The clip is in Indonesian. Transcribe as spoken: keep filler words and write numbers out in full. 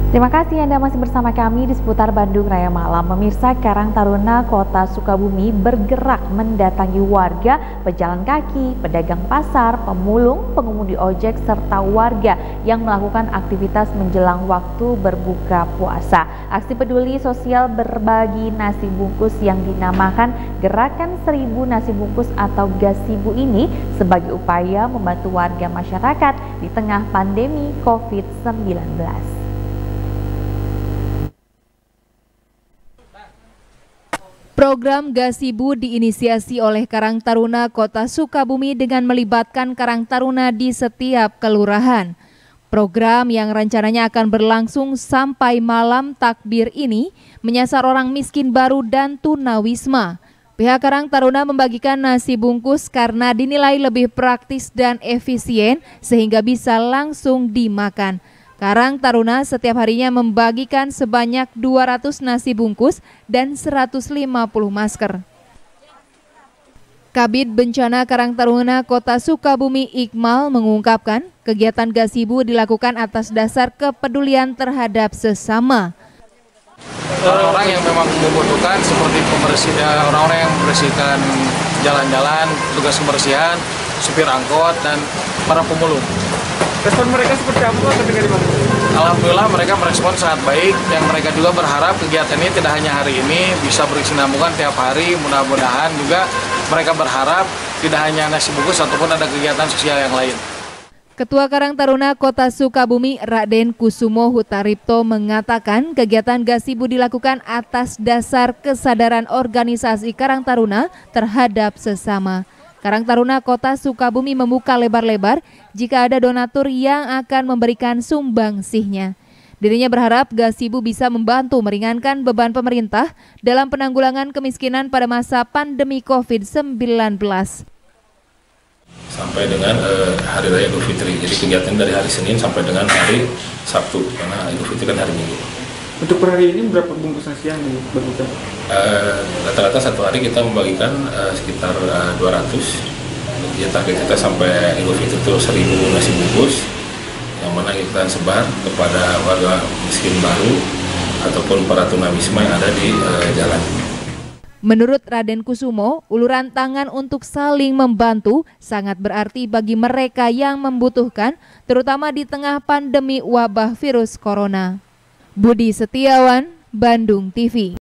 Terima kasih Anda masih bersama kami di seputar Bandung Raya Malam. Pemirsa, Karang Taruna Kota Sukabumi bergerak mendatangi warga, pejalan kaki, pedagang pasar, pemulung, pengemudi ojek, serta warga yang melakukan aktivitas menjelang waktu berbuka puasa. Aksi peduli sosial berbagi nasi bungkus yang dinamakan Gerakan Seribu Nasi Bungkus atau Gasibu ini sebagai upaya membantu warga masyarakat di tengah pandemi COVID sembilan belas. Program Gasibu diinisiasi oleh Karang Taruna Kota Sukabumi dengan melibatkan Karang Taruna di setiap kelurahan. Program yang rencananya akan berlangsung sampai malam takbir ini menyasar orang miskin baru dan tunawisma. Pihak Karang Taruna membagikan nasi bungkus karena dinilai lebih praktis dan efisien sehingga bisa langsung dimakan. Karang Taruna setiap harinya membagikan sebanyak dua ratus nasi bungkus dan seratus lima puluh masker. Kabid Bencana Karang Taruna Kota Sukabumi Iqmal mengungkapkan kegiatan Gasibu dilakukan atas dasar kepedulian terhadap sesama. Orang-orang yang memang membutuhkan seperti pembersih, orang-orang yang membersihkan jalan-jalan, tugas kebersihan, supir angkot, dan para pemulung. Respon mereka seperti apa Pak ketika dibantu? Alhamdulillah mereka merespon sangat baik. Yang mereka juga berharap kegiatan ini tidak hanya hari ini, bisa berkesinambungan tiap hari. Mudah-mudahan juga mereka berharap tidak hanya nasi bungkus ataupun ada kegiatan sosial yang lain. Ketua Karang Taruna Kota Sukabumi Raden Kusumo Hutaripto mengatakan kegiatan Gasibu dilakukan atas dasar kesadaran organisasi Karang Taruna terhadap sesama. Karang Taruna Kota Sukabumi membuka lebar-lebar jika ada donatur yang akan memberikan sumbangsihnya. Dirinya berharap Gasibu bisa membantu meringankan beban pemerintah dalam penanggulangan kemiskinan pada masa pandemi COVID sembilan belas. Sampai dengan eh, Hari Raya Idul Fitri, jadi kegiatan dari hari Senin sampai dengan hari Sabtu, karena Idul Fitri kan hari Minggu. Untuk per hari ini berapa bungkus nasi yang dibagikan? Rata-rata uh, satu hari kita membagikan uh, sekitar uh, dua ratus. Ya, target kita sampai Idul Fitri itu seribu nasi bungkus, yang mana kita sebar kepada warga miskin baru ataupun para tunawisma yang ada di uh, jalan. Menurut Raden Kusumo, uluran tangan untuk saling membantu sangat berarti bagi mereka yang membutuhkan, terutama di tengah pandemi wabah virus corona. Budi Setiawan, Bandung T V.